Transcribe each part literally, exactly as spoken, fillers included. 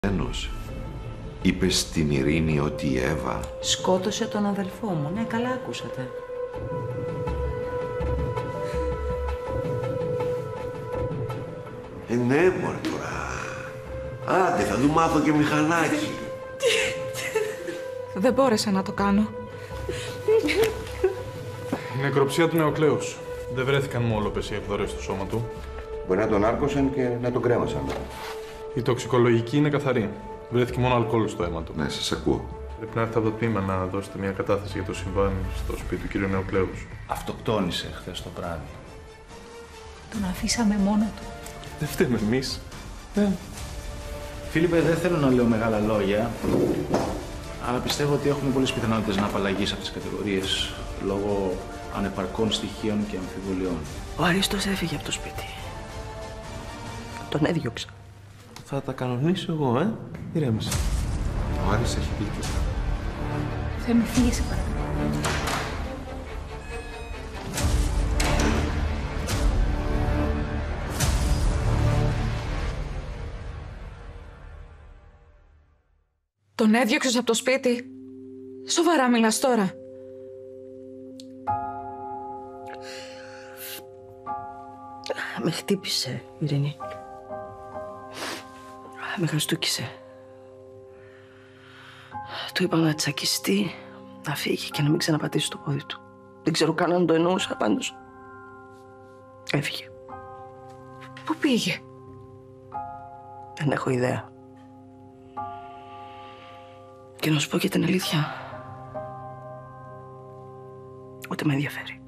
Ένος. Είπες στην Ειρήνη ότι η Εύα... Σκότωσε τον αδελφό μου. Ναι, καλά ακούσατε. Ε, ναι, μωρέ τώρα. Άντε, θα του μάθω και μηχανάκι. Δεν μπόρεσα να το κάνω. Η νεκροψία του νεοκλέους. Δεν βρέθηκαν μόλοπες ή εκδορές στο σώμα του. Μπορεί να τον άρκωσαν και να τον κρέμασαν. Η τοξικολογική είναι καθαρή. Βρέθηκε μόνο αλκοόλ στο αίμα του. Ναι, σας ακούω. Πρέπει να έρθετε από το τμήμα να δώσετε μια κατάθεση για το συμβάν στο σπίτι του κύριου Νεοκλέους. Αυτοκτόνησε χθες το βράδυ. Τον αφήσαμε μόνο του. Δεν φταίμε εμείς. Ε. Φίλιππε, δεν θέλω να λέω μεγάλα λόγια, αλλά πιστεύω ότι έχουμε πολλές πιθανότητες να απαλλαγείς από τις κατηγορίες λόγω ανεπαρκών στοιχείων και αμφιβολιών. Ο Αρίστος έφυγε από το σπίτι. Τον έδιωξα. Θα τα κανονίσω εγώ, ε. Ηρέμησε. Ο Άρης έχει δίκιο. Θα με φύγει, σε παρακαλώ. Τον έδιωξες από το σπίτι. Σοβαρά μιλάς τώρα. Με χτύπησε, Ειρήνη. Με χαστούκισε. Του είπα να τσακιστεί, να φύγει και να μην ξαναπατήσει το πόδι του. Δεν ξέρω καν αν το εννοούσα, πάντως. Έφυγε. Πού πήγε? Δεν έχω ιδέα. Και να σου πω και την αλήθεια, ούτε με ενδιαφέρει.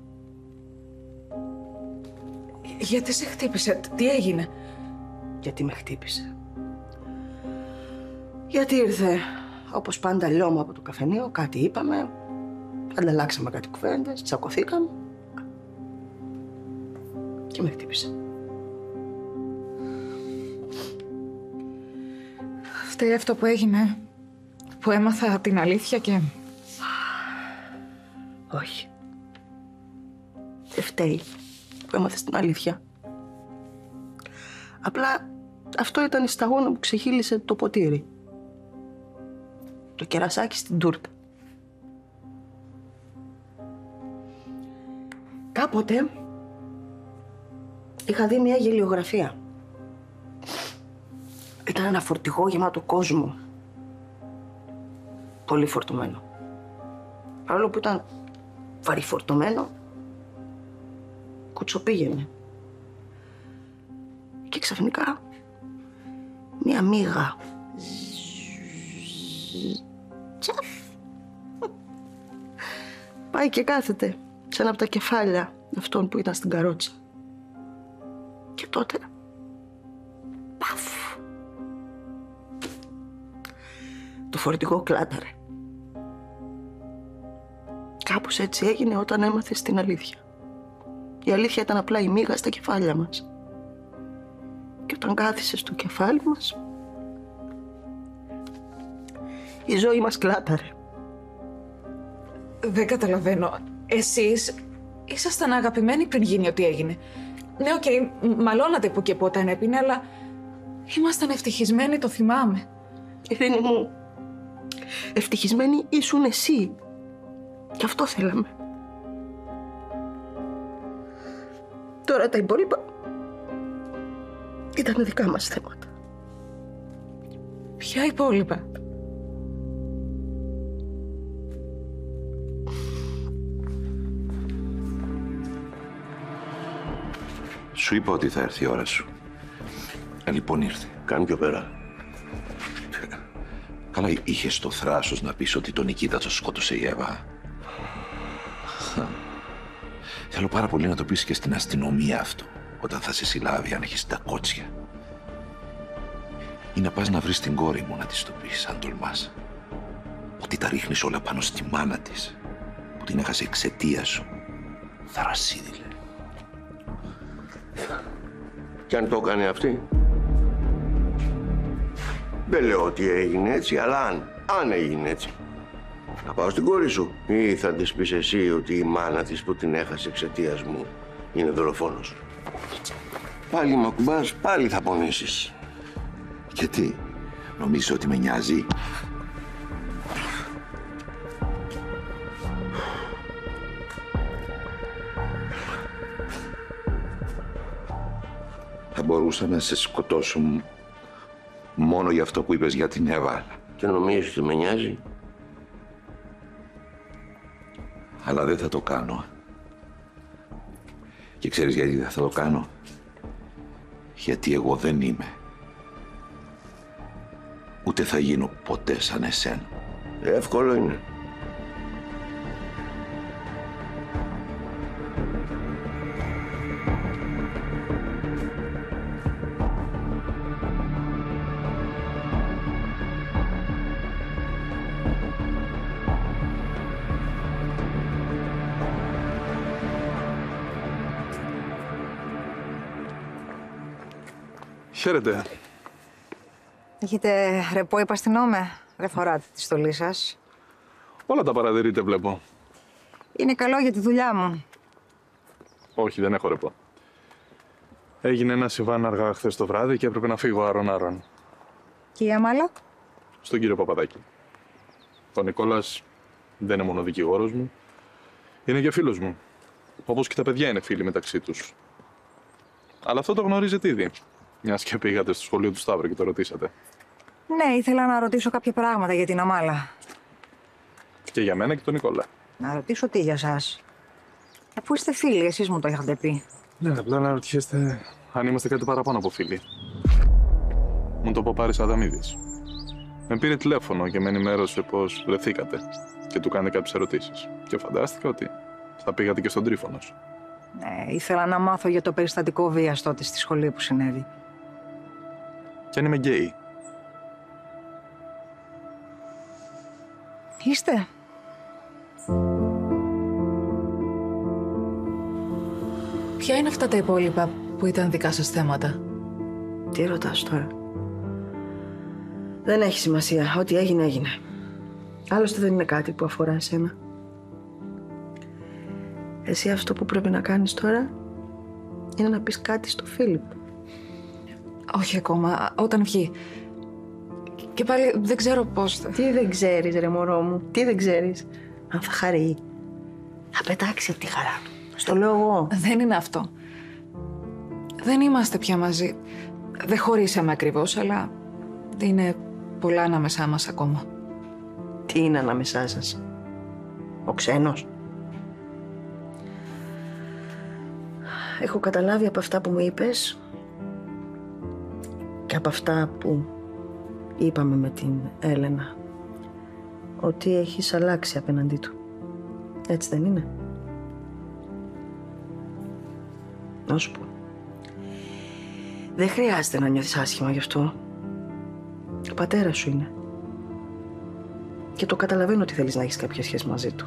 Γιατί σε χτύπησε, τι έγινε? Γιατί με χτύπησε. Γιατί ήρθε, όπως πάντα, λιώμα από το καφενείο, κάτι είπαμε, ανταλλάξαμε κάτι κουβέντες, τσακωθήκαμε και με χτύπησε. Φταίει αυτό που έγινε, που έμαθα την αλήθεια και... Όχι. Δεν φταίει που έμαθες την αλήθεια. Απλά αυτό ήταν η σταγόνα που ξεχύλισε το ποτήρι. Το κερασάκι στην τούρτα. Κάποτε είχα δει μια γελιογραφία. Ήταν ένα φορτηγό γεμάτο κόσμο. Πολύ φορτωμένο. Παρόλο που ήταν βαρυφορτωμένο, κουτσοπήγαινε. Και ξαφνικά μια μύγα. Τσαφ. Πάει και κάθεται σε ένα από τα κεφάλια αυτών που ήταν στην καρότσα. Και τότε... Παφ. Το φορτηγό κλάταρε. Κάπως έτσι έγινε όταν έμαθες την αλήθεια. Η αλήθεια ήταν απλά η μύγα στα κεφάλια μας. Και όταν κάθισες στο κεφάλι μας, η ζωή μας κλάταρε. Δεν καταλαβαίνω. Εσείς ήσασταν αγαπημένοι πριν γίνει ό,τι έγινε. Ναι, οκ, okay, μαλώνατε που και που όταν έπινε, αλλά ήμασταν ευτυχισμένοι, το θυμάμαι. Ειρήνη μου, ευτυχισμένοι ήσουν εσύ. Κι αυτό θέλαμε. Τώρα τα υπόλοιπα ήταν δικά μας θέματα. Ποια υπόλοιπα? Σου είπα ότι θα έρθει η ώρα σου. Ε, λοιπόν ήρθε. Κάνει πιο πέρα. Καλά, είχες το θράσος να πεις ότι τον Νικήτα το σκότωσε η Εύα. Θέλω πάρα πολύ να το πεις και στην αστυνομία αυτό, όταν θα σε συλλάβει, αν έχεις τα κότσια. Ή να πας να βρεις την κόρη μου να της το πεις, αν τολμάς. Ότι τα ρίχνεις όλα πάνω στη μάνα της, που την έχασε εξαιτία σου. Θαρασίδηλε. Κι αν το έκανε αυτή. Δεν λέω ότι έγινε έτσι, αλλά αν, αν έγινε έτσι. Να πάω στην κόρη σου ή θα της πεις εσύ ότι η μάνα της που την έχασε εξαιτίας μου είναι δολοφόνος. Πάλι μ' ακουμπάς, πάλι θα πονήσεις. Γιατί, Νομίζεις ότι με νοιάζει? Θα μπορούσα να σε σκοτώσω μόνο για αυτό που είπες για την Εύα. Και νομίζεις ότι με νοιάζει? Αλλά δεν θα το κάνω. Και ξέρεις γιατί δεν θα το κάνω? Γιατί εγώ δεν είμαι. Ούτε θα γίνω ποτέ σαν εσένα. Εύκολο είναι. Χαίρετε. Έχετε ρεπό, υπαστηνόμε. Δεν φοράτε τη στολή σας. Όλα τα παρατηρείτε, βλέπω. Είναι καλό για τη δουλειά μου. Όχι, δεν έχω ρεπό. Έγινε ένα συμβάν αργά χθες το βράδυ και έπρεπε να φύγω άρον-άρον. Και η Αμάλα? Στον κύριο Παπαδάκη. Ο Νικόλας δεν είναι μόνο δικηγόρος μου. Είναι και φίλος μου. Όπως και τα παιδιά είναι φίλοι μεταξύ τους. Αλλά αυτό το γνωρίζετε ήδη. Μιας και πήγατε στο σχολείο του Σταύρου και το ρωτήσατε. Ναι, ήθελα να ρωτήσω κάποια πράγματα για την Αμάλα. Και για μένα και τον Νικόλα. Να ρωτήσω τι για σας? Αφού είστε φίλοι, εσείς μου το είχατε πει. Ναι, απλά να ρωτιέστε αν είμαστε κάτι παραπάνω από φίλοι. Μου το πω Πάρης Αδαμίδης. Με πήρε τηλέφωνο και με ενημέρωσε πως βρεθήκατε και του κάνετε κάποιες ερωτήσεις. Και φαντάστηκα ότι θα πήγατε και στον Τρίφωνος. Ναι, ήθελα να μάθω για το περιστατικό βίας τότε στη σχολή που συνέβη. Και αν είμαι γκέι? Είστε. Ποια είναι αυτά τα υπόλοιπα που ήταν δικά σας θέματα? Τι ρωτάς τώρα? Δεν έχει σημασία. Ό,τι έγινε, έγινε. Άλλωστε δεν είναι κάτι που αφορά εσένα. Εσύ αυτό που πρέπει να κάνεις τώρα είναι να πεις κάτι στο Φίλιπ. Όχι ακόμα. Όταν βγει. Και πάλι δεν ξέρω πώς θα... Τι δεν ξέρεις, ρε μωρό μου? Τι δεν ξέρεις? Αν θα χαρεί. Θα πετάξει από τη χαρά του. Στο λέω εγώ. Δεν είναι αυτό. Δεν είμαστε πια μαζί. Δεν χωρίσαμε ακριβώς, αλλά είναι πολλά ανάμεσά μας ακόμα. Τι είναι ανάμεσά σας? Ο ξένος? Έχω καταλάβει από αυτά που μου είπες και από αυτά που είπαμε με την Έλενα ότι έχεις αλλάξει απέναντί του. Έτσι δεν είναι? Να σου πω. Δεν χρειάζεται να νιώθεις άσχημα γι' αυτό. Ο πατέρας σου είναι. Και το καταλαβαίνω ότι θέλεις να έχεις κάποια σχέση μαζί του.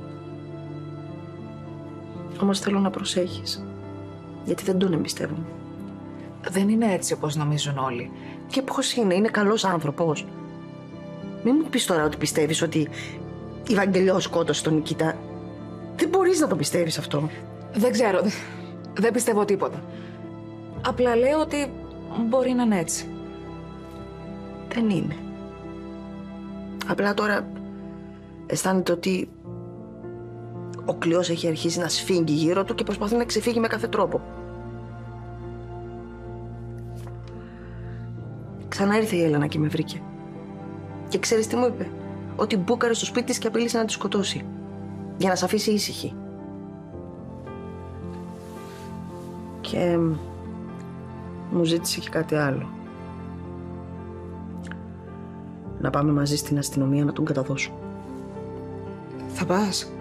Όμως θέλω να προσέχεις. Γιατί δεν τον εμπιστεύομαι. Δεν είναι έτσι όπως νομίζουν όλοι. Και πώς είναι? Είναι καλός άνθρωπος. Μην μου πεις τώρα ότι πιστεύεις ότι η Βαγγελιός σκότωσε τον Νικήτα. Δεν μπορείς να το πιστεύεις αυτό. Δεν ξέρω. Δεν πιστεύω τίποτα. Απλά λέω ότι μπορεί να είναι έτσι. Δεν είναι. Απλά τώρα αισθάνεται ότι ο κλειός έχει αρχίσει να σφίγγει γύρω του και προσπαθεί να ξεφύγει με κάθε τρόπο. Ξανά ήρθε η Έλενα και με βρήκε. Και ξέρεις τι μου είπε? Ότι μπούκαρε στο σπίτι της και απείλησε να τη σκοτώσει. Για να σε αφήσει ήσυχη. Και μου ζήτησε και κάτι άλλο. Να πάμε μαζί στην αστυνομία να τον καταδώσω. Θα πας?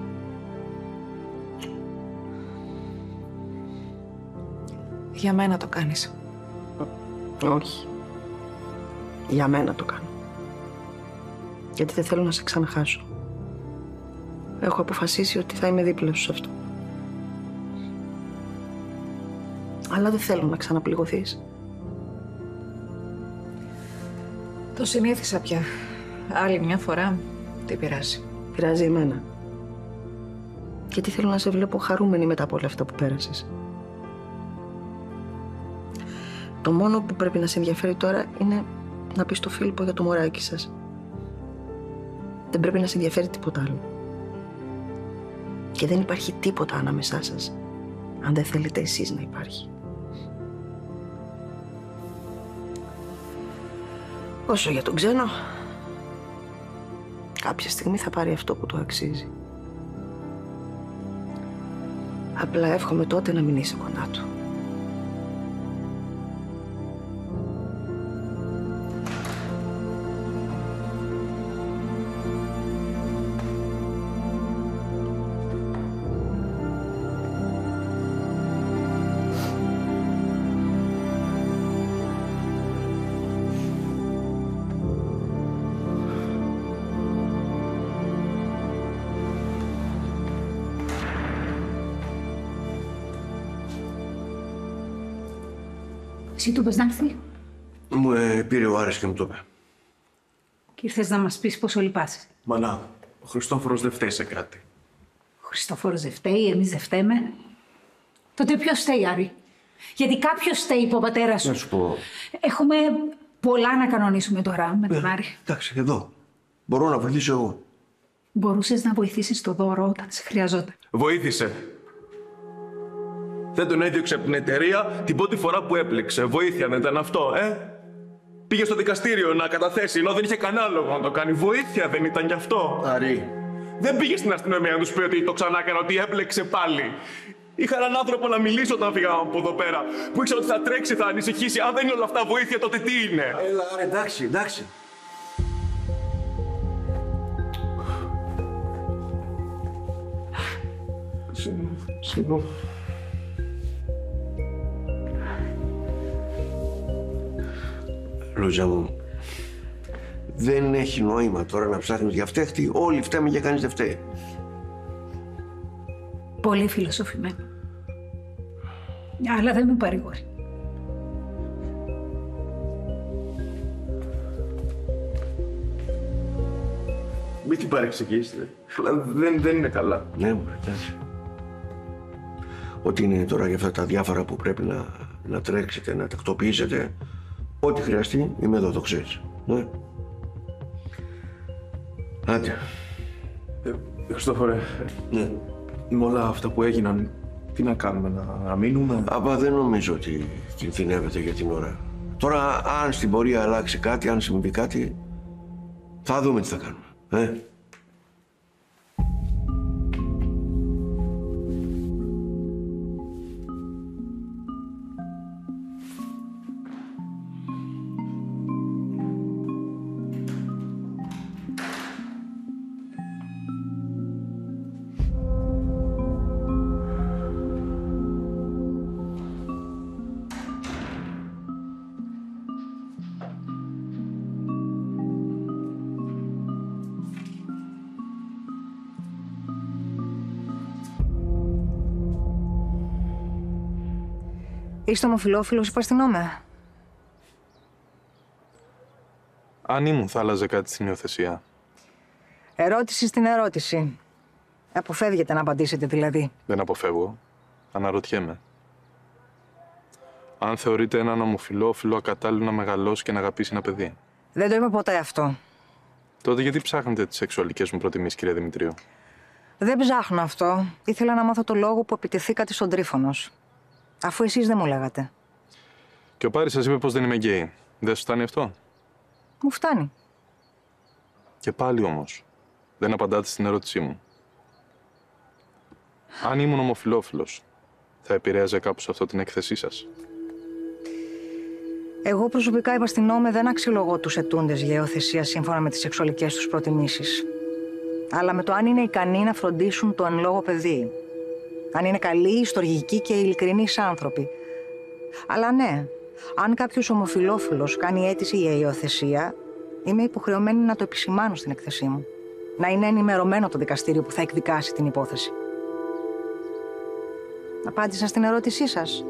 Για μένα το κάνεις? Όχι. Για μένα το κάνω. Γιατί δεν θέλω να σε ξαναχάσω. Έχω αποφασίσει ότι θα είμαι δίπλα σου σε αυτό. Αλλά δεν θέλω να ξαναπληγωθείς. Το συνήθισα πια. Άλλη μια φορά, τι πειράζει. Πειράζει εμένα. Γιατί θέλω να σε βλέπω χαρούμενη μετά από όλα αυτά που πέρασες. Το μόνο που πρέπει να σε ενδιαφέρει τώρα είναι να πεις στο Φίλιππο για το μωράκι σας. Δεν πρέπει να σε ενδιαφέρει τίποτα άλλο. Και δεν υπάρχει τίποτα ανάμεσά σας, αν δεν θέλετε εσείς να υπάρχει. Όσο για τον ξένο, κάποια στιγμή θα πάρει αυτό που του αξίζει. Απλά εύχομαι τότε να μην είσαι κοντά του. Εσύ του είπες να έρθει Μου ε, πήρε ο Άρης και μου το είπε. και ήρθες να μας πεις πόσο λυπάσαι. Μανά, ο Χριστόφορος δεν φταίει σε κάτι. Ο Χριστόφορος δεν φταίει, εμείς δεν φταίμε. Τότε ποιος φταίει, Άρη? Γιατί κάποιος φταίει, είπε ο πατέρας σου. Να σου πω. Έχουμε πολλά να κανονίσουμε τώρα με τον Άρη. Εντάξει, εδώ. Μπορώ να βοηθήσω εγώ. Μπορούσες να βοηθήσεις το δώρο όταν σε χρειαζόταν. Βοήθησε. Δεν τον έδιωξε από την εταιρεία την πρώτη φορά που έπληξε. Βοήθεια δεν ήταν αυτό, ε? Πήγε στο δικαστήριο να καταθέσει ενώ δεν είχε κανένα λόγο να το κάνει. Βοήθεια δεν ήταν γι' αυτό. Άρη. Δεν πήγε στην αστυνομία να του πει ότι το ξανά έκανε, ότι έπλεξε πάλι. Είχα έναν άνθρωπο να μιλήσω όταν φύγαμε από εδώ πέρα. Που ήξερα ότι θα τρέξει, θα ανησυχήσει. Αν δεν είναι όλα αυτά βοήθεια, τότε τι είναι? Έλα, Άρη, εντάξει, εντάξει. Συγγνώμη. Λούζα μου, δεν έχει νόημα τώρα να ψάχνεις για φταίχτη. Όλοι φταίμε και κανείς δεν φταίει. Πολύ φιλοσοφημένο. Αλλά δεν με παρηγορεί. Μην την παρεξηγήσετε. Αλλά δεν, δεν είναι καλά. Ναι, μου, εντάξει. Ό,τι είναι τώρα για αυτά τα διάφορα που πρέπει να, να τρέξετε, να τακτοποιήσετε, ό,τι χρειαστεί, είμαι εδώ, το ξέρεις. Ναι. Άντε. Ε, Χριστόφορε, Ναι. με όλα αυτά που έγιναν, τι να κάνουμε, να, να μείνουμε? Απα, δεν νομίζω ότι κινδυνεύετε για την ώρα. Τώρα, αν στην πορεία αλλάξει κάτι, αν συμβεί κάτι, θα δούμε τι θα κάνουμε. Ε? Είστε ομοφυλόφιλος, υπαστηνόμαι. Αν ήμουν, θα άλλαζε κάτι στην υιοθεσία. Ερώτηση στην ερώτηση. Αποφεύγετε να απαντήσετε δηλαδή. Δεν αποφεύγω. Αναρωτιέμαι. Αν θεωρείτε έναν ομοφυλόφιλο ακατάλληλο να μεγαλώσει και να αγαπήσει ένα παιδί. Δεν το είπα ποτέ αυτό. Τότε γιατί ψάχνετε τις σεξουαλικές μου προτιμήσεις, κύριε Δημητρίου? Δεν ψάχνω αυτό. Ήθελα να μάθω το λόγο που επιτεθήκατε στον Τρίφωνος. Αφού εσείς δεν μου λέγατε. Και ο Πάρης σας είπε πως δεν είμαι γκέι. Δεν σου φτάνει αυτό? Μου φτάνει. Και πάλι όμως, δεν απαντάτε στην ερώτησή μου. Αν ήμουν ομοφυλόφιλος, θα επηρέαζε κάπως αυτό την έκθεσή σας? Εγώ προσωπικά υπαστηνόμαι, δεν αξιολογώ τους ετούντες για υιοθεσία σύμφωνα με τις σεξουαλικές τους προτιμήσεις. Αλλά με το αν είναι ικανοί να φροντίσουν το εν λόγω παιδί. Αν είναι καλοί, στοργικοί και ειλικρινείς άνθρωποι. Αλλά ναι, αν κάποιος ομοφυλόφιλος κάνει αίτηση για υιοθεσία, είμαι υποχρεωμένη να το επισημάνω στην έκθεσή μου. Να είναι ενημερωμένο το δικαστήριο που θα εκδικάσει την υπόθεση. Απάντησα στην ερώτησή σας.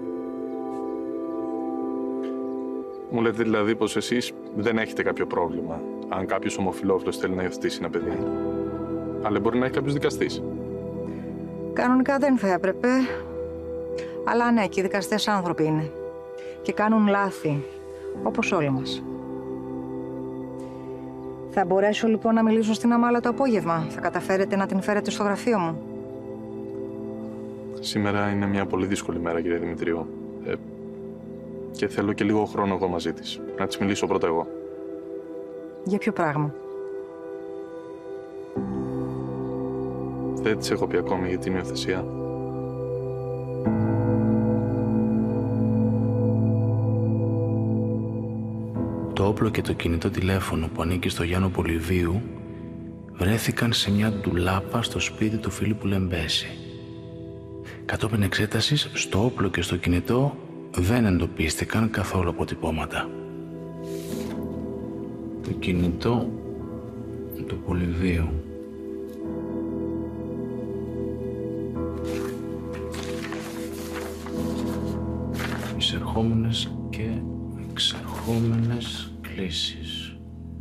Μου λέτε δηλαδή πως εσείς δεν έχετε κάποιο πρόβλημα αν κάποιος ομοφυλόφιλος θέλει να υιοθετήσει ένα παιδί. Αλλά μπορεί να έχει κάποιος δικαστής. Κανονικά δεν θα έπρεπε. Αλλά ναι, και οι δικαστές άνθρωποι είναι. Και κάνουν λάθη, όπως όλοι μας. Θα μπορέσω λοιπόν να μιλήσω στην Αμάλα το απόγευμα? Θα καταφέρετε να την φέρετε στο γραφείο μου? Σήμερα είναι μια πολύ δύσκολη μέρα, κύριε Δημητρίου. Ε, και θέλω και λίγο χρόνο εγώ μαζί της. Να της μιλήσω πρώτα εγώ. Για ποιο πράγμα? Δεν της έχω πει ακόμη για την υιοθεσία. Το όπλο και το κινητό τηλέφωνο που ανήκει στο Γιάννο Πολυβίου βρέθηκαν σε μια ντουλάπα στο σπίτι του Φίλιππου Λεμπέση. Κατόπιν εξέτασης, στο όπλο και στο κινητό δεν εντοπίστηκαν καθόλου αποτυπώματα. Το κινητό του Πολυβίου. Εισερχόμενες και εξερχόμενες κλήσεις.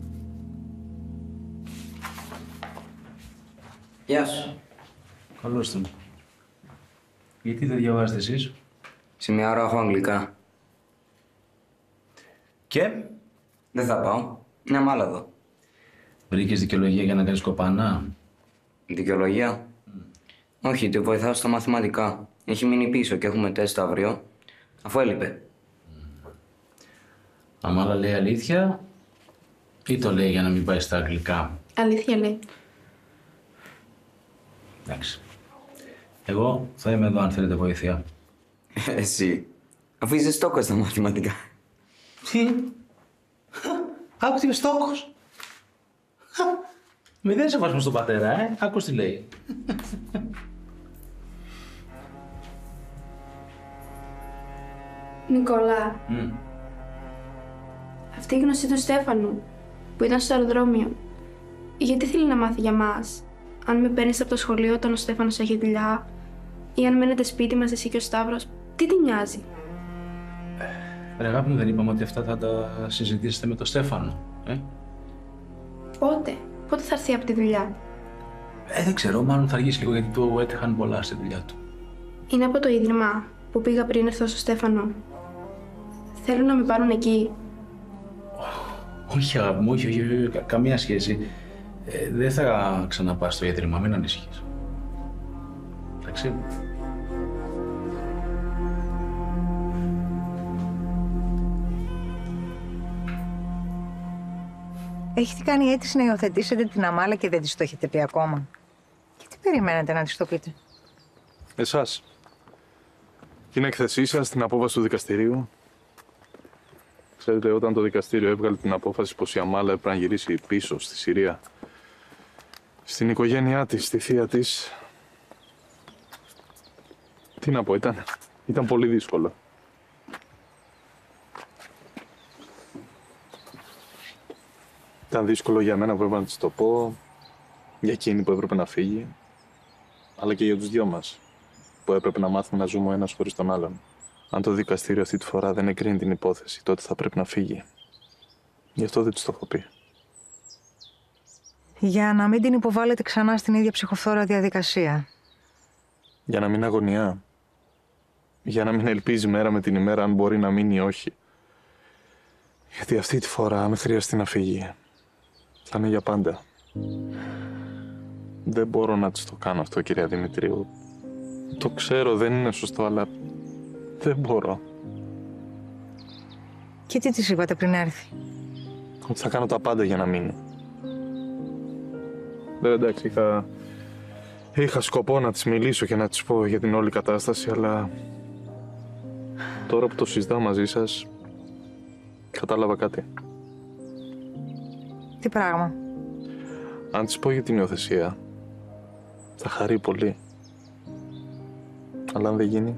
Γεια σου. Καλώς τον. Γιατί δεν διαβάζετε εσείς? Σε μια ώρα έχω αγγλικά. Και? Δεν θα πάω. Είναι μάλα εδώ. Βρήκες δικαιολογία για να κάνεις κοπανά? Δικαιολογία? Mm. Όχι, τη βοηθάω στα μαθηματικά. Έχει μείνει πίσω και έχουμε τεστ αύριο. Αφού έλειπε. Mm. Αμάλα λέει αλήθεια ή το λέει για να μην πάει στα αγγλικά? Αλήθεια λέει. Εντάξει. Εγώ θα είμαι εδώ αν θέλετε βοήθεια. Εσύ. Αφού είσαι στόκος στα μαθηματικά. Τι? Άκου τι είμαι στόκος. Μηδέν σεβασμό στον πατέρα, ε. Άκου τι λέει. Νικόλα. Mm. Αυτή η γνωστή του Στέφανου που ήταν στο αεροδρόμιο. Γιατί θέλει να μάθει για μας? Αν με παίρνεις από το σχολείο όταν ο Στέφανος έχει δουλειά, ή αν μένετε σπίτι μας εσύ και ο Σταύρος, τι τη νοιάζει? Ρε αγάπη μου, δεν είπαμε ότι αυτά θα τα συζητήσετε με τον Στέφανο, ε? Πότε? Πότε θα έρθει από τη δουλειά? Ε, δεν ξέρω, μάλλον θα αργήσει λίγο γιατί του έτυχαν πολλά στη δουλειά του. Είναι από το ίδρυμα που πήγα πριν έρθω στο Στέφανο. Θέλουν να με πάρουν εκεί. Όχι αγάπη μου, όχι, όχι, όχι, κα- καμία σχέση. Ε, δεν θα ξαναπάς στο ίδρυμα, μην ανησυχείς. Εντάξει. Έχετε κάνει αίτηση να υιοθετήσετε την Αμάλα και δεν της το έχετε πει ακόμα? Και τι περιμένετε να της το πείτε? Εσάς. Την έκθεσή σας, την απόφαση του δικαστηρίου. Ξέρετε, όταν το δικαστήριο έβγαλε την απόφαση πως η Αμάλα έπρεπε να γυρίσει πίσω στη Συρία, στην οικογένειά της, στη θεία της, τι να πω, ήταν, ήταν πολύ δύσκολο. Ήταν δύσκολο για μένα που έπρεπε να της το πω, για εκείνη που έπρεπε να φύγει, αλλά και για τους δυο μας, που έπρεπε να μάθουμε να ζούμε ο ένας χωρίς τον άλλον. Αν το δικαστήριο αυτή τη φορά δεν εκρίνει την υπόθεση, τότε θα πρέπει να φύγει. Γι' αυτό δεν της το έχω πει. Για να μην την υποβάλλετε ξανά στην ίδια ψυχοφθόρα διαδικασία. Για να μην αγωνιά. Για να μην ελπίζει μέρα με την ημέρα αν μπορεί να μείνει ή όχι. Γιατί αυτή τη φορά, αν χρειαστεί να φύγει, θα είναι για πάντα. Δεν μπορώ να της το κάνω αυτό, κυρία Δημητρίου. Το ξέρω, δεν είναι σωστό, αλλά δεν μπορώ. Και τι της είπατε πριν έρθει? Ότι θα κάνω τα πάντα για να μείνει. Δεν, εντάξει, είχα... είχα σκοπό να της μιλήσω και να της πω για την όλη κατάσταση, αλλά τώρα που το συζητάω μαζί σας, κατάλαβα κάτι. Τι πράγμα? Αν της πω για την υιοθεσία, θα χαρεί πολύ. Αλλά αν δεν γίνει...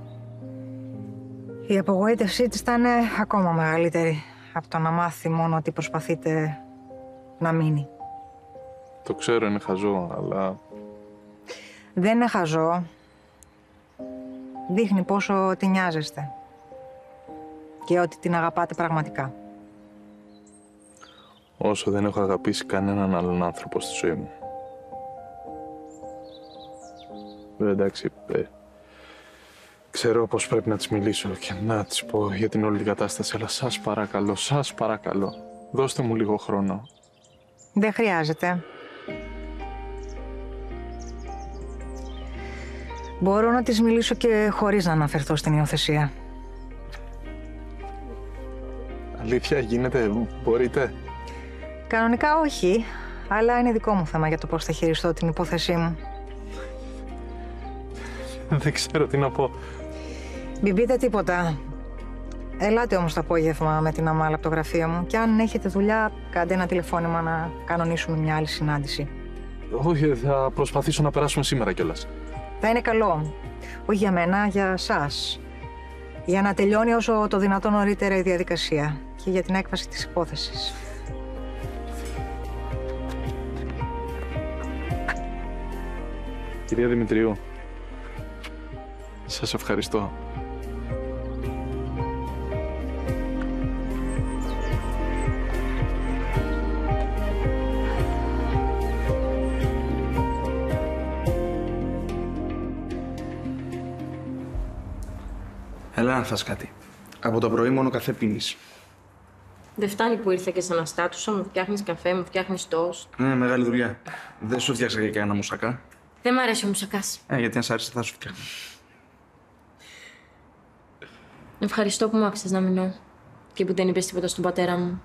Η απογοήτευσή της θα είναι ακόμα μεγαλύτερη από το να μάθει μόνο ότι προσπαθείτε να μείνει. Το ξέρω, είναι χαζό, αλλά... Δεν είναι χαζό. Δείχνει πόσο τη νοιάζεστε. Και ότι την αγαπάτε πραγματικά. Όσο δεν έχω αγαπήσει κανέναν άλλον άνθρωπο στη ζωή μου. Ε, εντάξει, ε, ξέρω πως πρέπει να της μιλήσω και να της πω για την όλη την κατάσταση, αλλά σας παρακαλώ, σας παρακαλώ, δώστε μου λίγο χρόνο. Δεν χρειάζεται. Μπορώ να της μιλήσω και χωρίς να αναφερθώ στην υιοθεσία. Αλήθεια, γίνεται, μπορείτε? Κανονικά όχι, αλλά είναι δικό μου θέμα για το πώς θα χειριστώ την υπόθεσή μου. Δεν ξέρω τι να πω. Μην πείτε τίποτα. Ελάτε όμως το απόγευμα με την Αμάλα από το γραφείο μου και αν έχετε δουλειά, κάντε ένα τηλεφώνημα να κανονίσουμε μια άλλη συνάντηση. Όχι, θα προσπαθήσω να περάσουμε σήμερα κιόλας. Θα είναι καλό. Όχι για μένα, για σας. Για να τελειώνει όσο το δυνατόν νωρίτερα η διαδικασία και για την έκβαση της υπόθεσης. Κυρία Δημητρίου, σας ευχαριστώ. Έλα να φας κάτι. Από το πρωί μόνο καφέ πίνεις. Δεν φτάνει που ήρθε και σε αναστάτουσα, μου φτιάχνεις καφέ, μου φτιάχνεις τόστ. Ναι, μεγάλη δουλειά. Δεν σου φτιάξα και κανένα μουσακά. Δεν μ' αρέσει ο μουσακάς. Ε, γιατί αν σ' άρεσε θα σου φτιάχνω. Ευχαριστώ που μ' άφησες να μείνω και που δεν είπες τίποτα στον πατέρα μου.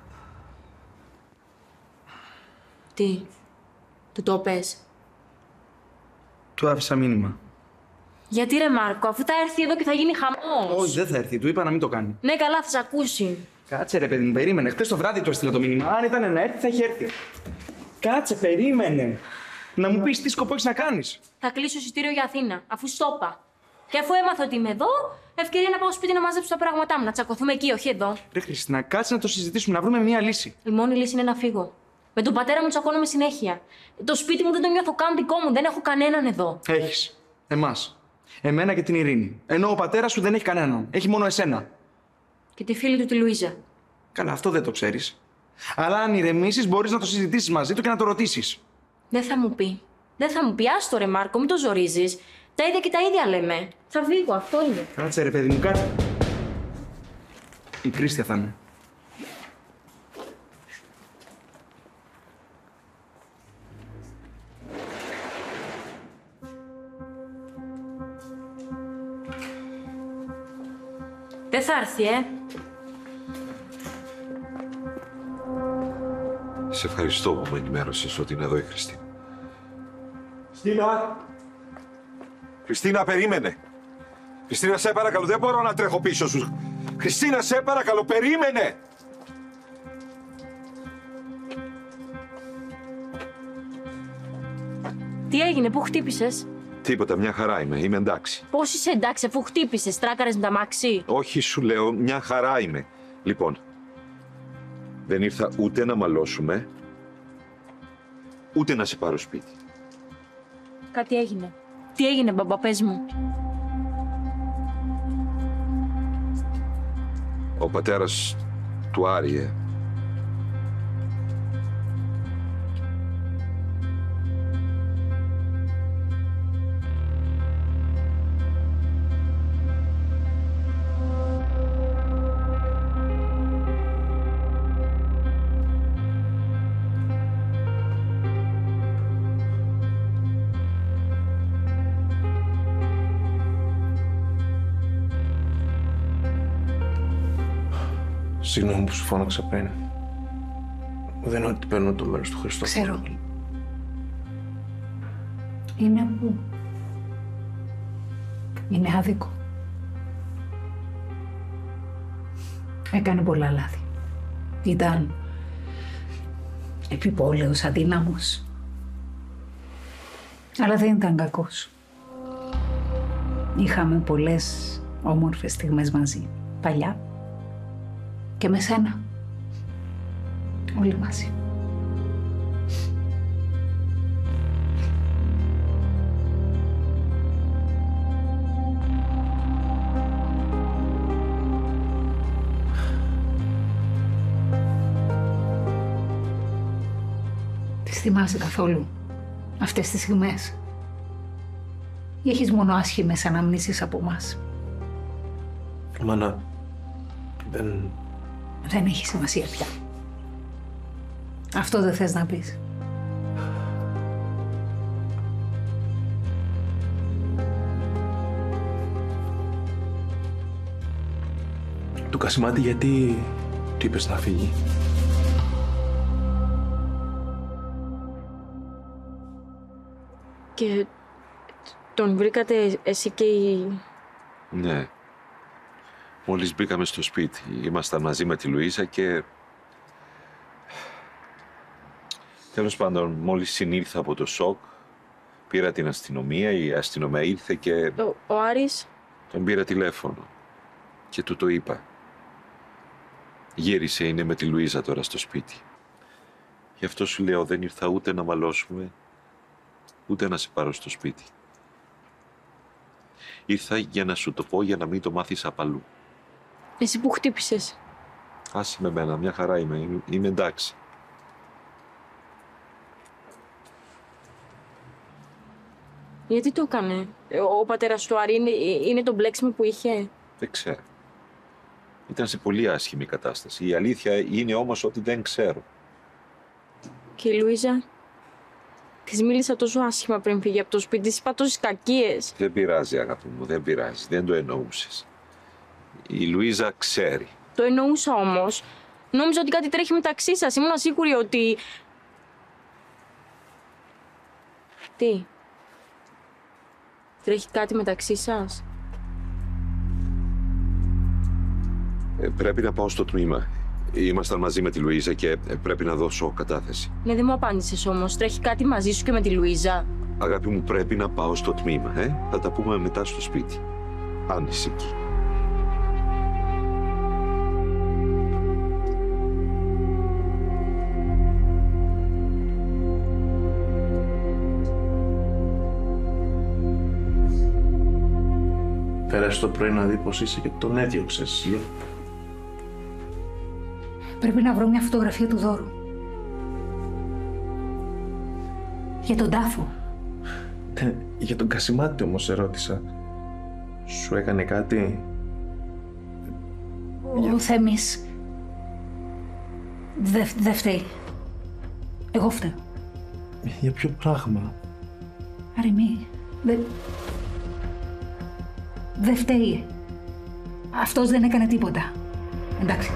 Τι, του το πες? Του άφησα μήνυμα. Γιατί ρε Μάρκο, αφού θα έρθει εδώ και θα γίνει χαμός. Όχι, δεν θα έρθει. Του είπα να μην το κάνει. Ναι, καλά, θα σε ακούσει. Κάτσε ρε παιδί μου, περίμενε. Χτες το βράδυ του έστειλα το μήνυμα. Αν ήταν να έρθει, θα είχε έρθει. Κάτσε, περίμενε. Να μου πεις τι σκοπό έχεις να κάνεις. Θα κλείσω εισιτήριο για Αθήνα, αφού στο είπα. Και αφού έμαθα ότι είμαι εδώ, ευκαιρία να πάω σπίτι να μαζέψω τα πράγματά μου, να τσακωθούμε εκεί, όχι εδώ. Ρε Χριστίνα, κάτσε να το συζητήσουμε, να βρούμε μια λύση. Η μόνη λύση είναι να φύγω. Με τον πατέρα μου τσακώνομαι συνέχεια. Το σπίτι μου δεν το νιώθω καν δικό μου, δεν έχω κανέναν εδώ. Έχεις. Εμάς. Εμένα και την Ειρήνη. Ενώ ο πατέρας σου δεν έχει κανέναν. Έχει μόνο εσένα. Και τη φίλη του τη Λουίζα. Καλά, αυτό δεν το ξέρεις. Αλλά αν ηρεμήσεις, μπορείς να το συζητήσεις μαζί του και να το ρωτήσεις. Δεν θα μου πει. Δεν θα μου πει. Άστο ρε Μάρκο, μην το ζορίζεις. Τα ίδια και τα ίδια λέμε. Θα φύγω, αυτό είναι. Κάτσε ρε παιδί μου, κάτσε. Η Κρίστια θα είναι. Δεν θα έρθει, ε. Σε ευχαριστώ που με ενημέρωσες ότι είναι εδώ η Χριστίνα. Χριστίνα! Χριστίνα, περίμενε! Χριστίνα, σε παρακαλώ, δεν μπορώ να τρέχω πίσω σου. Χριστίνα, σε παρακαλώ, περίμενε! Τι έγινε, πού χτύπησες? Τίποτα, μια χαρά είμαι, είμαι εντάξει. Πώς είσαι εντάξει, αφού χτύπησες, τράκαρες με τα μάξι? Όχι, σου λέω, μια χαρά είμαι. Λοιπόν, δεν ήρθα ούτε να μαλώσουμε, ούτε να σε πάρω σπίτι. Κάτι έγινε. Τι έγινε, μπαμπά, πες μου. Ο πατέρας του Άριε Συγγνώμη που σου φώναξα πριν. Δεν είναι ότι παίρνω το μέρος του Χριστό. Ξέρω. Είναι που... Είναι άδικο. Έκανε πολλά λάθη. Ήταν επιπόλαιος, αδύναμος. Αλλά δεν ήταν κακός. Είχαμε πολλές όμορφες στιγμές μαζί. Παλιά. Και με σένα. Όλοι μαζί. Τις θυμάσαι καθόλου αυτές τις στιγμές? Ή έχεις μόνο άσχημες αναμνήσεις από μας? Μάνα, δεν... Δεν έχει σημασία πια. Αυτό δεν θες να πεις. Του Κασιμάτη γιατί του είπες να φύγει? Και τον βρήκατε εσύ και η... Ναι. Μόλις μπήκαμε στο σπίτι, ήμασταν μαζί με τη Λουίζα και... Τέλος πάντων, μόλις συνήλθα από το σοκ, πήρα την αστυνομία, η αστυνομία ήρθε και... Ο, ο Άρης. Τον πήρα τηλέφωνο και του το είπα. Γύρισε, είναι με τη Λουίζα τώρα στο σπίτι. Γι' αυτό σου λέω, δεν ήρθα ούτε να μαλώσουμε, ούτε να σε πάρω στο σπίτι. Ήρθα για να σου το πω, για να μην το μάθεις απ' αλλού. Εσύ που χτύπησες? Άσε με μένα, μια χαρά είμαι, είμαι, είμαι εντάξει. Γιατί το έκανε? Ο πατέρας του Άρη είναι, είναι το μπλέξιμο που είχε? Δεν ξέρω. Ήταν σε πολύ άσχημη κατάσταση. Η αλήθεια είναι όμως ότι δεν ξέρω. Και η Λουίζα? Της μίλησα τόσο άσχημα πριν φύγει από το σπίτι, της είπα τόσες κακίες. Δεν πειράζει, αγάπη μου, δεν πειράζει. Δεν το εννοούσες. Η Λουίζα ξέρει. Το εννοούσα όμως. Νόμιζα ότι κάτι τρέχει μεταξύ σας. Ήμουν σίγουρη ότι... Τι? Τρέχει κάτι μεταξύ σας? Ε, πρέπει να πάω στο τμήμα. Ήμασταν μαζί με τη Λουίζα και ε, πρέπει να δώσω κατάθεση. Ναι, δεν μου απάντησες όμως. Τρέχει κάτι μαζί σου και με τη Λουίζα? Αγάπη μου, πρέπει να πάω στο τμήμα, ε. Θα τα πούμε μετά στο σπίτι. Αν είσαι εκεί. Πέρασε το πρωί να δει πως είσαι και τον έδιωξες. Πρέπει να βρω μια φωτογραφία του δώρου. Για τον τάφο. Ε, για τον Κασιμάτη όμως ερώτησα. Σου έκανε κάτι? Ο για... Θέμης δεν δε φταίει. Εγώ φταίω. Για ποιο πράγμα? Αρημή. Δεν... Δεν φταίει. Αυτός δεν έκανε τίποτα. Εντάξει.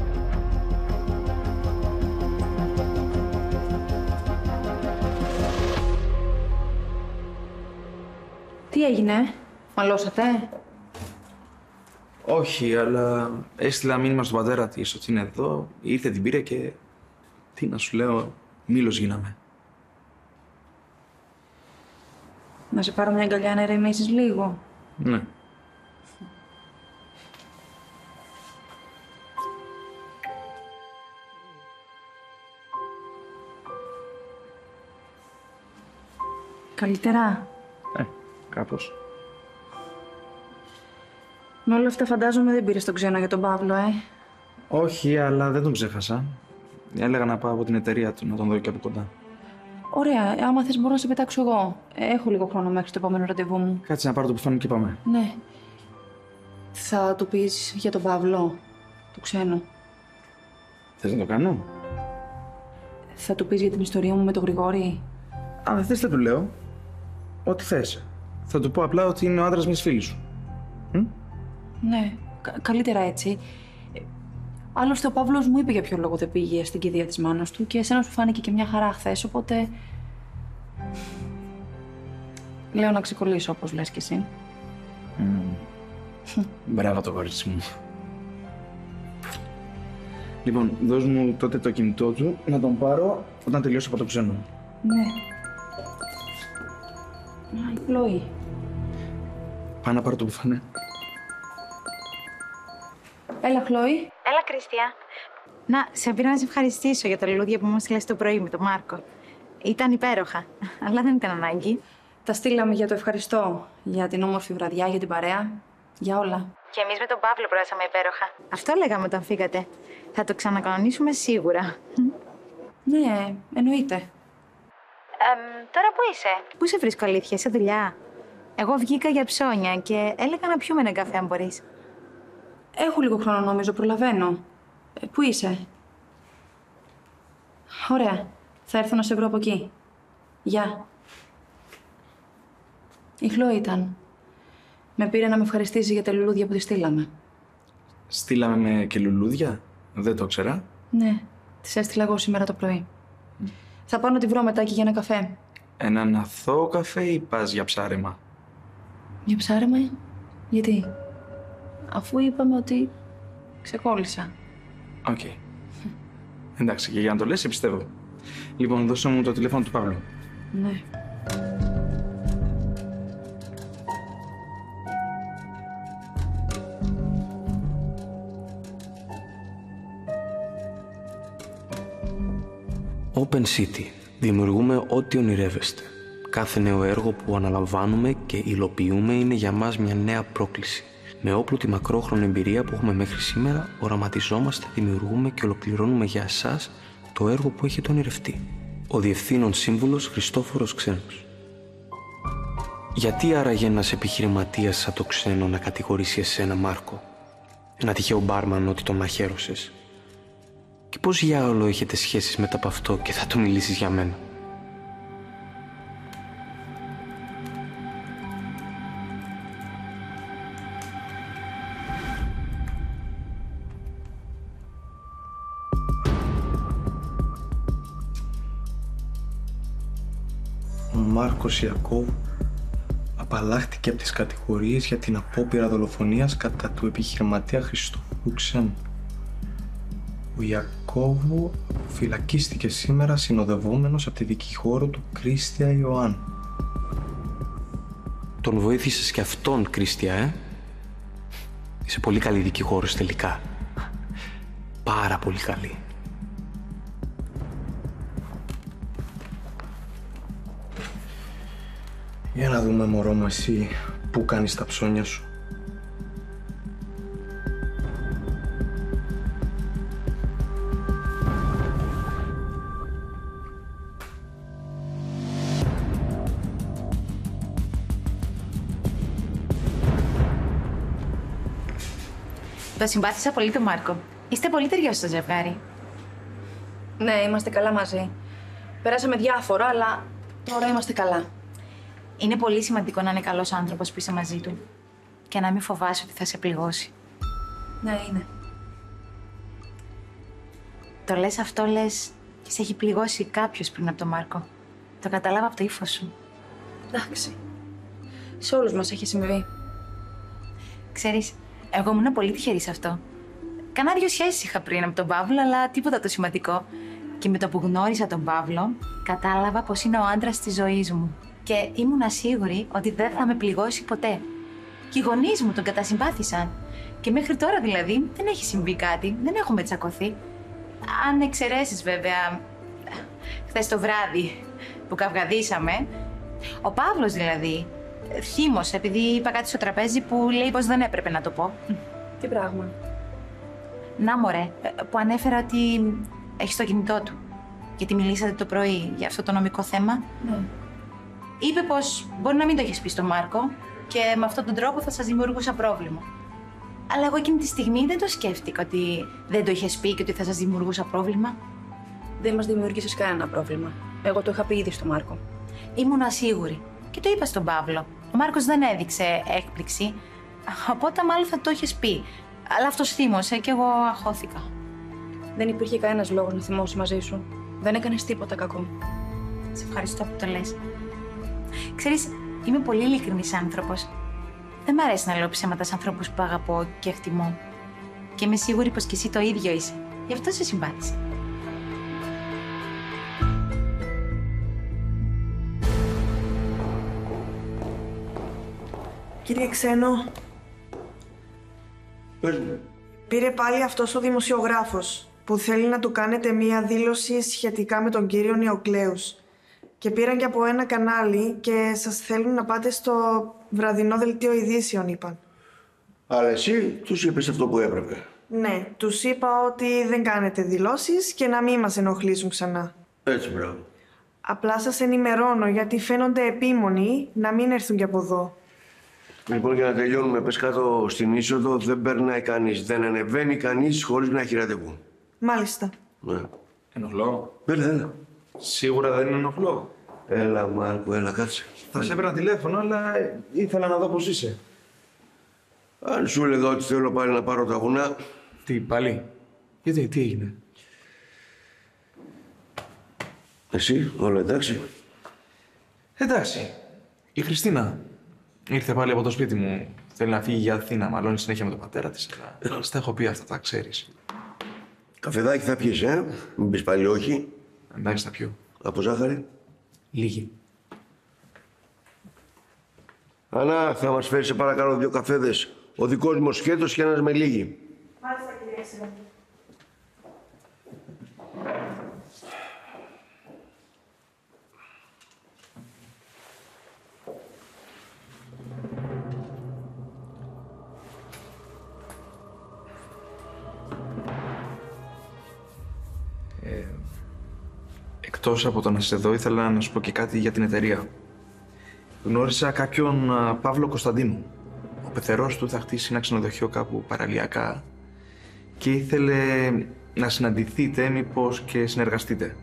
Τι έγινε, μαλώσατε? Όχι, αλλά έστειλα μήνυμα στον πατέρα της ότι είναι εδώ, ήρθε, την πήρε και... Τι να σου λέω, μήλος γίναμε. Να σε πάρω μια αγκαλιά να ηρεμήσεις λίγο? Ναι. Καλύτερα? Ε, κάπως. Με όλα αυτά φαντάζομαι δεν πήρες τον ξένο για τον Παύλο, ε. Όχι, αλλά δεν τον ξέχασα. Έλεγα να πάω από την εταιρεία του, να τον δω και από κοντά. Ωραία, άμα θες μπορώ να σε πετάξω εγώ. Έχω λίγο χρόνο μέχρι το επόμενο ραντεβού μου. Κάτσε να πάρω το μπουφάνι και πάμε. Ναι. Θα του πεις για τον Παύλο, του ξένου? Θες να το κάνω? Θα του πεις για την ιστορία μου με τον Γρηγόρη? Αν δεν θες, δεν του λέω. Ό,τι θες. Θα του πω απλά ότι είναι ο άντρας μιας φίλης σου. Μ? Ναι, κα- καλύτερα έτσι. Ε, Άλλωστε, ο Παύλος μου είπε για ποιο λόγο δεν πήγε στην κηδεία της μάνας του και εσένα σου φάνηκε και μια χαρά χθες, οπότε... Λέω να ξεκολλήσω, όπως λες κι εσύ. Mm. Μπράβο το κορίτσι μου. Λοιπόν, δώσ' μου τότε το κινητό του να τον πάρω όταν τελειώσω από το ξένο. Ναι. Α, η Χλώη. Πάω να πάρω το μπουφανέ. Έλα, Χλώη. Έλα, Κρίστια. Να, σε πήρα να σε ευχαριστήσω για τα λουλούδια που μου έστειλες το πρωί με τον Μάρκο. Ήταν υπέροχα, αλλά δεν ήταν ανάγκη. Τα στείλαμε για το ευχαριστώ. Για την όμορφη βραδιά, για την παρέα. Για όλα. Και εμείς με τον Παύλο περάσαμε υπέροχα. Αυτό λέγαμε όταν φύγατε. Θα το ξανακανονίσουμε σίγουρα. Ναι, εννοείται. Ε, τώρα που είσαι? Πού σε βρίσκω, αλήθεια, σε δουλειά? Εγώ βγήκα για ψώνια και έλεγα να πιούμε έναν καφέ αν μπορείς. Έχω λίγο χρόνο, νομίζω, προλαβαίνω. Ε, πού είσαι? Ωραία. Θα έρθω να σε βρω από εκεί. Γεια. Η Χλώ ήταν. Με πήρε να με ευχαριστήσει για τα λουλούδια που τη στείλαμε. Στείλαμε με και λουλούδια. Δεν το ξέρα. Ναι, της έστειλα εγώ σήμερα το πρωί. Mm. Θα πάω να τη βρω μετά και για ένα καφέ. Έναν αθώο καφέ ή πας για ψάρεμα? Για ψάρεμα? Γιατί? Αφού είπαμε ότι ξεκόλλησα. Οκ. Okay. Εντάξει, και για να το λες, σε πιστεύω. Λοιπόν, δώσε μου το τηλέφωνο του Παύλου. Ναι. Open City. Δημιουργούμε ό,τι ονειρεύεστε. Κάθε νέο έργο που αναλαμβάνουμε και υλοποιούμε είναι για μας μια νέα πρόκληση. Με όπλο τη μακρόχρονη εμπειρία που έχουμε μέχρι σήμερα, οραματιζόμαστε, δημιουργούμε και ολοκληρώνουμε για εσάς το έργο που έχετε ονειρευτεί. Ο Διευθύνων Σύμβουλος Χριστόφορος Ξένος. Γιατί άραγε ένας επιχειρηματίας σαν το Ξένο να κατηγορήσει εσένα, Μάρκο, ένα τυχαίο μπάρμαν, ότι τον μαχαίρωσες? Και πώς για όλο έχετε σχέσεις μετά από αυτό και θα του μιλήσεις για μένα? Ο Μάρκος Ιακώβου απαλλάχτηκε από τις κατηγορίες για την απόπειρα δολοφονίας κατά του επιχειρηματία Χριστόφορου Ξένου. Ο Ιακώβου φυλακίστηκε σήμερα συνοδευόμενος από τη δικηγόρο του Κρίστια Ιωάννου. Τον βοήθησες και αυτόν, Κρίστια, ε? Είσαι πολύ καλή δικηγόρος τελικά. Πάρα πολύ καλή. Για να δούμε, μωρό μου, εσύ πού κάνεις τα ψώνια σου. Το συμπάθησα πολύ τον Μάρκο. Είστε πολύ ταιριώσει στο ζευγάρι. Ναι, είμαστε καλά μαζί. Περάσαμε διάφορα, αλλά τώρα είμαστε καλά. Είναι πολύ σημαντικό να είναι καλός άνθρωπος που είσαι μαζί του. Και να μην φοβάσαι ότι θα σε πληγώσει. Ναι, είναι. Το λες αυτό, λες και σε έχει πληγώσει κάποιος πριν από τον Μάρκο. Το κατάλαβα από το ύφος σου. Εντάξει. Σε όλους μας έχει συμβεί. Ξέρεις, εγώ ήμουν πολύ τυχερή σε αυτό. Κάνα δύο σχέσεις είχα πριν από τον Παύλο, αλλά τίποτα το σημαντικό. Και με το που γνώρισα τον Παύλο, κατάλαβα πως είναι ο άντρας της ζωής μου. Και ήμουν ασίγουρη ότι δεν θα με πληγώσει ποτέ. Και οι γονείς μου τον κατασυμπάθησαν. Και μέχρι τώρα δηλαδή δεν έχει συμβεί κάτι, δεν έχουμε τσακωθεί. Αν εξαιρέσεις βέβαια, χθες το βράδυ που καυγαδίσαμε, ο Παύλος δηλαδή θύμωσε επειδή είπα κάτι στο τραπέζι που λέει πως δεν έπρεπε να το πω. Τι πράγμα? Να μωρέ, που ανέφερα ότι έχει το κινητό του. Γιατί μιλήσατε το πρωί για αυτό το νομικό θέμα. Ναι. Είπε πως μπορεί να μην το έχεις πει στον Μάρκο και με αυτόν τον τρόπο θα σας δημιουργούσα πρόβλημα. Αλλά εγώ εκείνη τη στιγμή δεν το σκέφτηκα ότι δεν το είχες πει και ότι θα σας δημιουργούσα πρόβλημα. Δεν μας δημιούργησες κανένα πρόβλημα. Εγώ το είχα πει ήδη στον Μάρκο. Ήμουν ασίγουρη και το είπα στον Παύλο. Ο Μάρκος δεν έδειξε έκπληξη, οπότε μάλλον θα το έχεις πει. Αλλά αυτός θύμωσε και εγώ αχώθηκα. Δεν υπήρχε κανένας λόγος να θυμώσει μαζί σου. Δεν έκανες τίποτα κακό. Σε ευχαριστώ που το λες. Ξέρεις, είμαι πολύ ειλικρινής άνθρωπος. Δεν μ' αρέσει να λέω ψέματα σε ανθρώπους που αγαπώ και εκτιμώ. Και είμαι σίγουρη πως κι εσύ το ίδιο είσαι. Γι' αυτό σε συμπάθησα. Κύριε Ξένο, Πες μου. πήρε πάλι αυτός ο δημοσιογράφος που θέλει να του κάνετε μία δήλωση σχετικά με τον κύριο Νεοκλέους. Και πήραν και από ένα κανάλι και σας θέλουν να πάτε στο βραδινό δελτίο ειδήσεων, είπαν. Αλλά εσύ τους είπες αυτό που έπρεπε. Ναι, τους είπα ότι δεν κάνετε δηλώσεις και να μην μας ενοχλήσουν ξανά. Έτσι, μπράβο. Απλά σας ενημερώνω γιατί φαίνονται επίμονοι να μην έρθουν και από εδώ. Λοιπόν, για να τελειώνουμε, πες κάτω στην είσοδο, δεν περνάει κανείς, δεν ανεβαίνει κανείς χωρίς να έχει ραντεβού. Μάλιστα. Ναι. Ενοχλώ. Έλα, έλα. Σίγουρα δεν είναι ενοχλώ. Έλα, Μάρκο, έλα, κάτσε. Θα σε έπαιρνα τηλέφωνο, αλλά ήθελα να δω πώς είσαι. Αν σου έλεγα ότι θέλω πάλι να πάρω τα βουνά. Τι, πάλι. Γιατί, τι έγινε. Εσύ, όλα εντάξει. Εντάξει. Η Χριστίνα ήρθε πάλι από το σπίτι μου. Θέλει να φύγει για Αθήνα, μάλλον συνέχεια με τον πατέρα της. Αλλά στα έχω πει αυτά, τα ξέρεις. Καφεδάκι θα πιεις, ε. Μην πεις πάλι όχι. Εντάξει, θα πιω. Από ζάχαρη. Λίγη. Ανά, θα μας φέρεις σε παρακαλώ δύο καφέδες. Ο δικός μου σκέτος και ένας με λίγη. Μάλιστα, κυρία Ξένη. Ε, εκτός από το να σε δω, ήθελα να σου πω και κάτι για την εταιρεία. Γνώρισα κάποιον α, Παύλο Κωνσταντίνου. Ο πεθερός του θα χτίσει ένα ξενοδοχείο κάπου παραλιακά και ήθελε να συναντηθείτε, μήπως και συνεργαστείτε.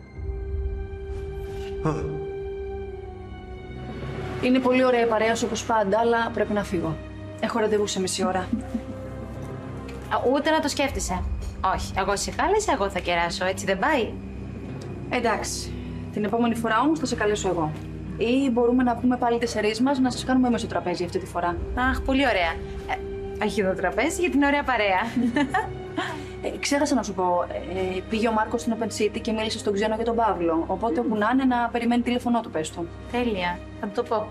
Είναι πολύ ωραία η παρέα σου όπως πάντα, αλλά πρέπει να φύγω. Έχω ραντεβού σε μισή ώρα. Ούτε να το σκέφτεσαι. Όχι, εγώ σε κάλεσα, εγώ θα κεράσω, έτσι δεν πάει. Εντάξει. Την επόμενη φορά όμως θα σε καλέσω εγώ. Ή μπορούμε να βγούμε πάλι τεσσερις μας να σας κάνουμε μέσω τραπέζι αυτή τη φορά. Αχ, πολύ ωραία. Ε, όχι εδώ τραπέζι για την ωραία παρέα. Ε, ξέχασα να σου πω, ε, πήγε ο Μάρκος στην Open City και μίλησε στον Ξένο για τον Παύλο. Οπότε όπου να είναι να περιμένει τηλεφωνό του, πες του. Τέλεια, θα του το πω.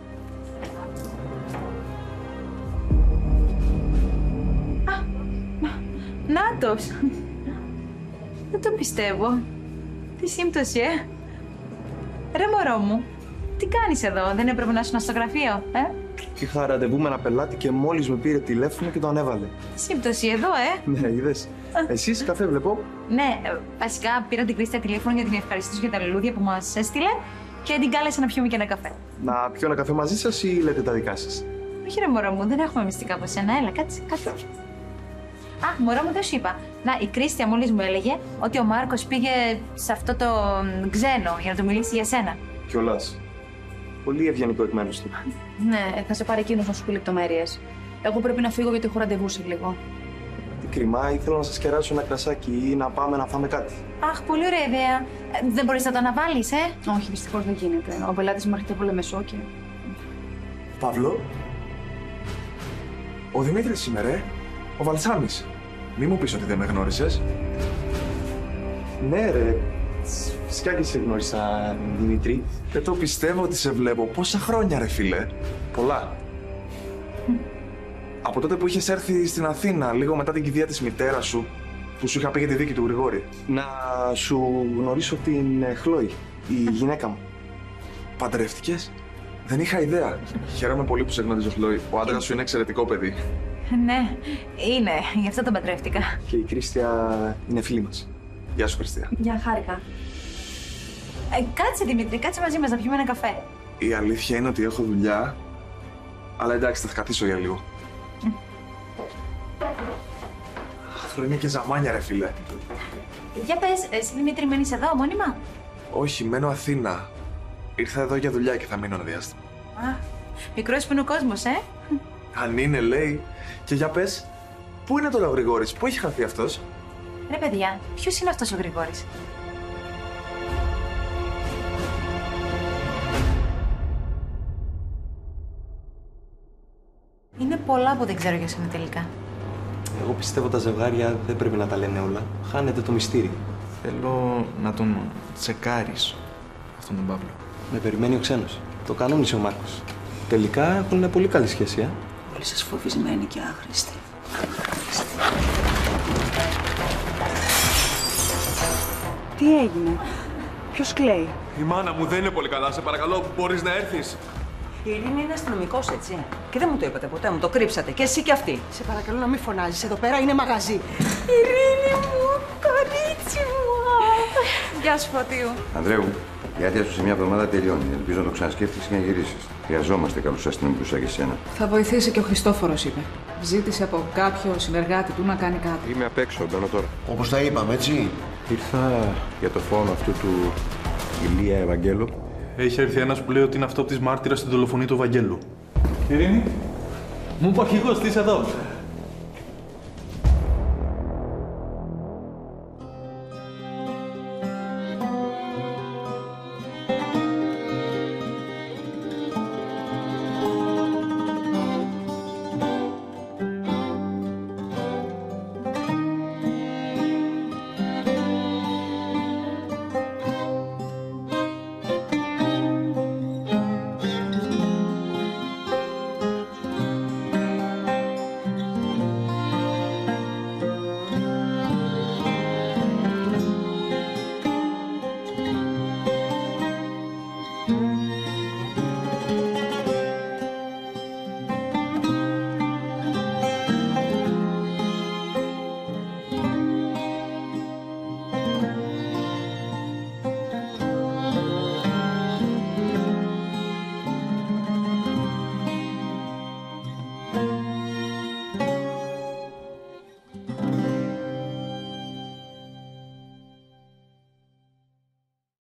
Α, νάτος. Δεν το πιστεύω. Τι σύμπτωση, ε. Ρε μωρό μου, τι κάνεις εδώ, δεν έπρεπε να ήσουν στο γραφείο, ε. Είχα ραντεβού με ένα πελάτη και μόλις με πήρε τηλέφωνο και το ανέβαλε. Σύμπτωση εδώ, ε. Ναι, είδες. Εσείς καφέ βλέπω. Ναι, βασικά πήρα την Κρίστια τηλέφωνο για την ευχαριστήσω για τα λουλούδια που μας έστειλε και την κάλεσα να πιούμε και ένα καφέ. Να πιω ένα καφέ μαζί σας ή λέτε τα δικά σας. Όχι ρε μωρό μου, δεν έχουμε μυστικά από σένα, έλα κάτσε, κάτσε. Α, μωρό μου δεν σου είπα. Να, η Κρίστια μόλις μου έλεγε ότι ο Μάρκος πήγε σε αυτό το Ξένο για να του μιλήσει για σένα. Κιόλας. Πολύ ευγενικό εκ μέρους του. Ναι, θα σε πάρει εκείνος να σου πει λεπτομέρειες. Εγώ πρέπει να φύγω γιατί έχω ραντεβού σε λίγο. Τι κρίμα, ήθελα να σας κεράσω ένα κρασάκι ή να πάμε να φάμε κάτι. Αχ, πολύ ωραία ιδέα. Ε, δεν μπορείς να το αναβάλεις, ε. Όχι, δυστυχώς δεν γίνεται. Ο πελάτης μου έρχεται από Λεμεσό και... Παύλο. Ο Δημήτρης σήμερα, ε. Ο Βαλσάμις. Μη μου πεις ότι δεν με γνώρισες. Ναι, ρε. Φυσικά και σε γνώρισα, Δημήτρη. Δεν το πιστεύω ότι σε βλέπω. Πόσα χρόνια, ρε φίλε. Πολλά. Από τότε που είχες έρθει στην Αθήνα, λίγο μετά την κηδεία της μητέρας σου, που σου είχα πει για τη δίκη του Γρηγόρη. Να σου γνωρίσω την Χλόη, η γυναίκα μου. Παντρεύτηκες? Δεν είχα ιδέα. Χαίρομαι πολύ που σε γνωρίζω, Χλόη. Ο άντρας σου είναι εξαιρετικό παιδί. Ναι, είναι. Γι' αυτό τον παντρεύτηκα. Και η Κρίστια είναι φίλη μας. Γεια σου, Χριστία. Γεια, χάρηκα. Ε, κάτσε, Δημήτρη, κάτσε μαζί μας να πιούμε ένα καφέ. Η αλήθεια είναι ότι έχω δουλειά, αλλά εντάξει, θα καθίσω για λίγο. Χρόνια και ζαμάνια, ρε φίλε. Για πες, εσύ Δημήτρη μένεις εδώ μόνιμα? Όχι, μένω Αθήνα. Ήρθα εδώ για δουλειά και θα μείνω ένα διάστημα. Α, μικρός που είναι ο κόσμος, ε. Αν είναι, λέει. Και για πες, πού είναι τώρα ο Γρηγόρης, πού έχει χαθεί αυτός? Ρε παιδιά, ποιος είναι αυτός ο Γρηγόρης? Είναι πολλά που δεν ξέρω για σένα τελικά. Εγώ πιστεύω τα ζευγάρια δεν πρέπει να τα λένε όλα. Χάνεται το μυστήριο. Θέλω να τον τσεκάρεις, αυτόν τον Παύλο. Με περιμένει ο ξένος. Το κανόνισε ο Μάρκος. Τελικά έχουν μια πολύ καλή σχέση, ε. Όλοι σας φοβισμένοι και άχρηστοι. Τι έγινε? Ποιος κλαίει? Η μάνα μου δεν είναι πολύ καλά. Σε παρακαλώ, μπορείς να έρθεις? Η Ειρήνη είναι αστυνομικός, έτσι. Και δεν μου το είπατε ποτέ, μου το κρύψατε. Και εσύ και αυτή. Σε παρακαλώ να μην φωνάζεις. Εδώ πέρα είναι μαγαζί. Ειρήνη μου, κορίτσι μου. Γεια σου, Φωτίου. Ανδρέου, η άδεια σου σε μια εβδομάδα τελειώνει. Ελπίζω να το ξανασκέφτεσαι και να γυρίσεις. Χρειαζόμαστε καλούς αστυνομικούς σαν και εσένα. Θα βοηθήσει και ο Χριστόφορος, είπε. Ζήτησε από κάποιο συνεργάτη του να κάνει κάτι. Είμαι απ' έξω, μπαίνω τώρα. Όπως τα είπαμε, έτσι. Ήρθα για το φόνο αυτού του Ηλία Ευαγγέλου. Έχει έρθει ένας που λέει ότι είναι αυτό της μάρτυρας στην δολοφονία του Ευαγγέλου. Ειρήνη, μου είπε ο αρχηγός, τι είσαι εδώ.